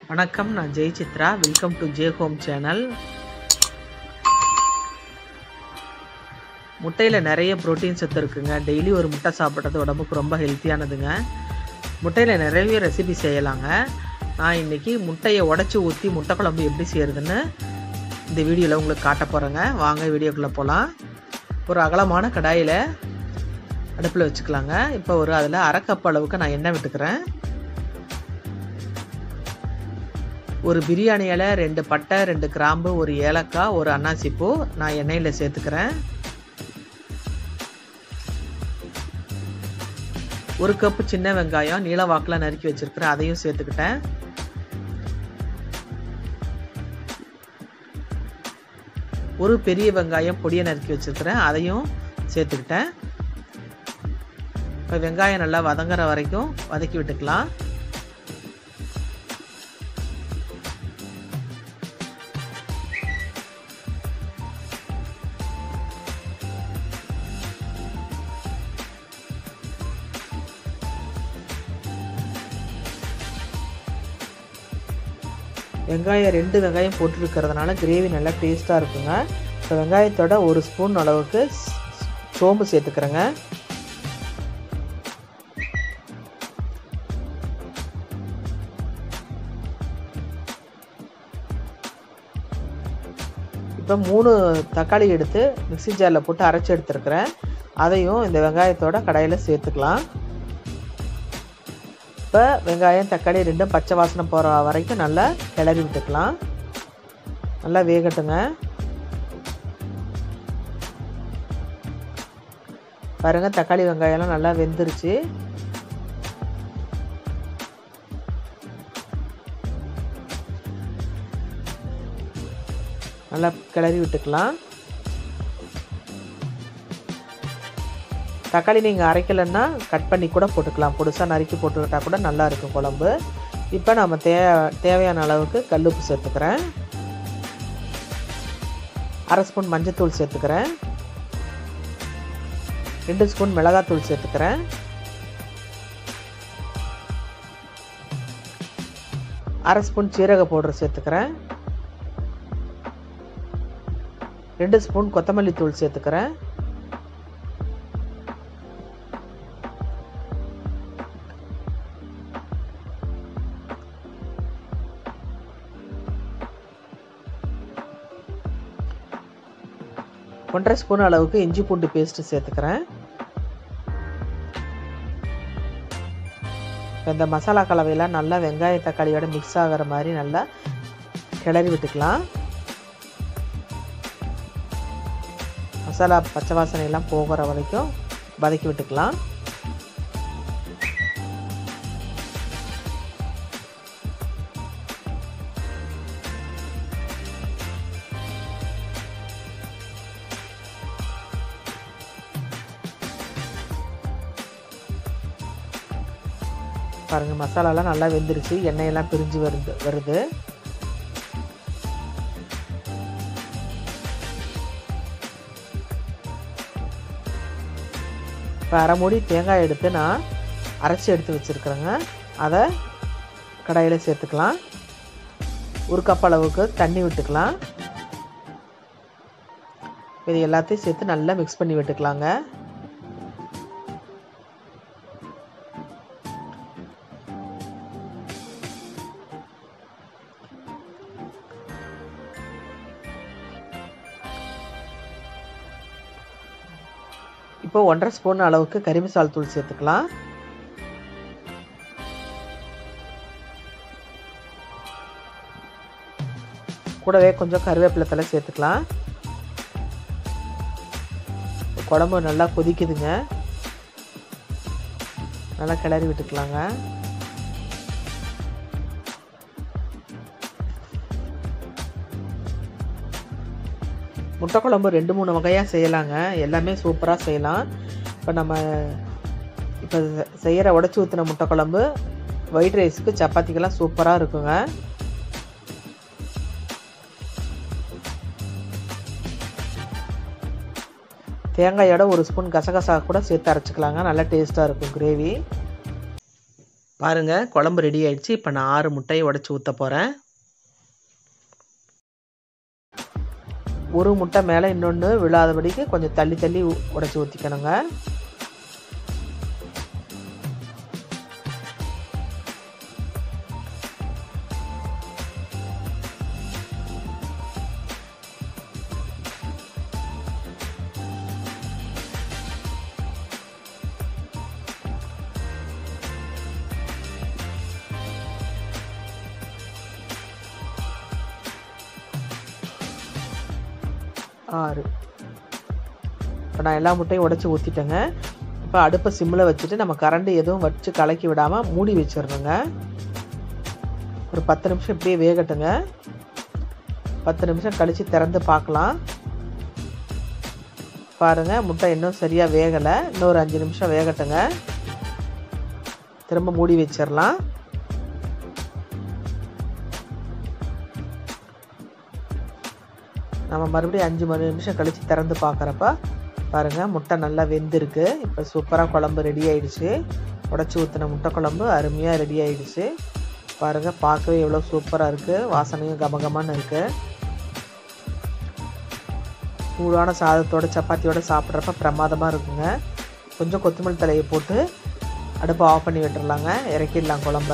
வணக்கம், நான் Jai Chitra. Welcome to J home channel. முட்டையில் நிறைய புரோட்டீன் சத்து இருக்குங்க. டெய்லி ஒரு முட்டை சாப்பிட்றது உடம்புக்கு ரொம்ப ஹெல்த்தியானதுங்க. முட்டையில் நிறைய ரெசிபி செய்யலாங்க. நான் இன்றைக்கி முட்டையை உடச்சி ஊற்றி முட்டை குழம்பு எப்படி செய்கிறதுன்னு இந்த வீடியோவில் உங்களுக்கு காட்ட போகிறேங்க. வாங்க வீடியோக்குள்ளே போகலாம். ஒரு அகலமான கடாயில் அடுப்பில் வச்சுக்கலாங்க. இப்போ அதில் அரை கப் அளவுக்கு நான் எண்ணெய் விட்டுக்கிறேன். ஒரு பிரியாணி இலை, 2 பட்டை, 2 கிராம்பு, ஒரு ஏலக்காய், ஒரு அன்னாசிப்பூ நான் எண்ணெயில் சேர்த்துக்கிறேன். ஒரு கப்பு சின்ன வெங்காயம் நீல வாக்கில் நறுக்கி வச்சிருக்கிறேன், அதையும் சேர்த்துக்கிட்டேன். ஒரு பெரிய வெங்காயம் பொடியை நறுக்கி வச்சிருக்கிறேன், அதையும் சேர்த்துக்கிட்டேன். இப்போ வெங்காயம் நல்லா வதங்குற வரைக்கும் வதக்கி விட்டுக்கலாம். வெங்காயம் 2 வெங்காயம் போட்டுருக்கிறதுனால கிரேவி நல்லா டேஸ்ட்டாக இருக்குங்க. இப்போ வெங்காயத்தோட 1 ஸ்பூன் அளவுக்கு சோம்பு சேர்த்துக்கிறேங்க. இப்போ 3 தக்காளி எடுத்து மிக்ஸி ஜாரில் போட்டு அரைச்சி எடுத்துருக்கிறேன். அதையும் இந்த வெங்காயத்தோட கடாயில் சேர்த்துக்கலாம். இப்போ வெங்காயம் தக்காளி 2 பச்சை வாசனை போகிற வரைக்கும் நல்லா கிளறி விட்டுக்கலாம். நல்லா வேகட்டுங்க. பாருங்கள், தக்காளி வெங்காயம்லாம் நல்லா வெந்துருச்சு. நல்லா கிளறி விட்டுக்கலாம். தக்காளி நீங்கள் அரைக்கலைன்னா கட் பண்ணி கூட போட்டுக்கலாம். பொடுசாக நறுக்கி போட்டுக்கிட்டால் கூட நல்லா இருக்கும் குழம்பு. இப்போ நம்ம தேவையான அளவுக்கு கல்லுப்பு சேர்த்துக்கிறேன். 1/2 ஸ்பூன் மஞ்சத்தூள் சேர்த்துக்கிறேன். 2 ஸ்பூன் மிளகாத்தூள் சேர்த்துக்கிறேன். 1/2 ஸ்பூன் சீரக பவுடர் சேர்த்துக்கிறேன். 2 ஸ்பூன் கொத்தமல்லி தூள் சேர்த்துக்கிறேன். ஒன்றரை ஸ்பூன் அளவுக்கு இஞ்சி பூண்டு பேஸ்ட்டு சேர்த்துக்கிறேன். இந்த மசாலா கலவையெல்லாம் நல்லா வெங்காய தக்காளியோட மிக்ஸ் ஆகிற மாதிரி நல்லா கிளறி விட்டுக்கலாம். மசாலா பச்சை வாசனை எல்லாம் போகிற வரைக்கும் வதக்கி விட்டுக்கலாம். பாருங்கள், மசாலாலாம் நல்லா வெந்துருச்சு, எண்ணெயெல்லாம் பிரிஞ்சு வருது. இப்போ அரை மூடி தேங்காய் எடுத்து நான் அரைச்சி எடுத்து வச்சுருக்குறேங்க. அதை கடாயில் சேர்த்துக்கலாம். 1 கப் அளவுக்கு தண்ணி விட்டுக்கலாம். இது எல்லாத்தையும் சேர்த்து நல்லா மிக்ஸ் பண்ணி விட்டுக்கலாங்க. இப்போ 1/2 ஸ்பூன் அளவுக்கு கறி மசாலா தூள் சேர்த்துக்கலாம். கூடவே கொஞ்சம் கருவேப்பிலை தழை சேர்த்துக்கலாம். குழம்பு நல்லா கொதிக்குதுங்க. நல்லா கிளறி விட்டுக்கலாங்க. முட்டை குழம்பு 2-3 வகையாக செய்யலாங்க. எல்லாமே சூப்பராக செய்யலாம். இப்போ செய்கிற உடச்சி ஊற்றின முட்டை குழம்பு ஒயிட் ரைஸுக்கு சப்பாத்திக்கெல்லாம் சூப்பராக இருக்குங்க. தேங்காயோட 1 ஸ்பூன் கசகசா கூட சேர்த்து அரைச்சிக்கலாங்க. நல்லா டேஸ்ட்டாக இருக்கும் கிரேவி. பாருங்கள் குழம்பு ரெடி ஆயிடுச்சு. இப்போ நான் 6 முட்டையை உடச்சி ஊற்ற போகிறேன். ஒரு முட்டை மேலே இன்னொன்று விழாதபடிக்கு கொஞ்சம் தள்ளி தள்ளி உடச்சி ஊற்றிக்கணுங்க. இப்போ நான் எல்லா முட்டையும் உடச்சி ஊற்றிட்டேங்க. இப்போ அடுப்பை சிம்மில் வச்சுட்டு நம்ம கரண்ட் எதுவும் வச்சு கலக்கி விடாமல் மூடி வச்சிடணுங்க. ஒரு 10 நிமிஷம் இப்படியே வேகட்டுங்க. 10 நிமிஷம் கழித்து திறந்து பார்க்கலாம். பாருங்கள் முட்டை இன்னும் சரியாக வேகலை. இன்னும் ஒரு 5 நிமிஷம் வேகட்டுங்க. திரும்ப மூடி வச்சிடலாம். நம்ம மறுபடியும் 5 நிமிஷம் கழித்து திறந்து பார்க்குறப்ப பாருங்கள் முட்டை நல்லா வெந்திருக்கு. இப்போ சூப்பராக குழம்பு ரெடி ஆகிடுச்சு. உடச்சி ஊற்றின முட்டை குழம்பு அருமையாக ரெடி ஆகிடுச்சு. பாருங்கள் பார்க்கவே எவ்வளோ சூப்பராக இருக்குது. வாசனையும் கமகமான்னு இருக்குது. சூடான சாதத்தோட சப்பாத்தியோடு சாப்பிட்றப்ப பிரமாதமாக இருக்குங்க. கொஞ்சம் கொத்தமல்லி தலையை போட்டு அடுப்பை ஆஃப் பண்ணி விட்டுறலாங்க. இறக்கிடலாம் குழம்ப.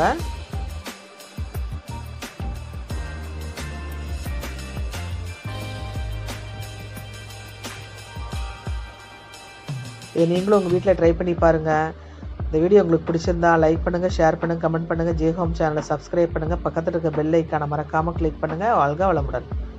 இதை நீங்களும் உங்கள் வீட்டில் ட்ரை பண்ணி பாருங்கள். இந்த வீடியோ உங்களுக்கு பிடிச்சிருந்தா லைக் பண்ணுங்கள், ஷேர் பண்ணுங்கள், கமெண்ட் பண்ணுங்கள். ஜே ஹோம் சேனலை சப்ஸ்கிரைப் பண்ணுங்கள். பக்கத்தில் இருக்க பெல் ஐக்கானை மறக்காமல் கிளிக் பண்ணுங்கள். வாழ்க வளமுடன்.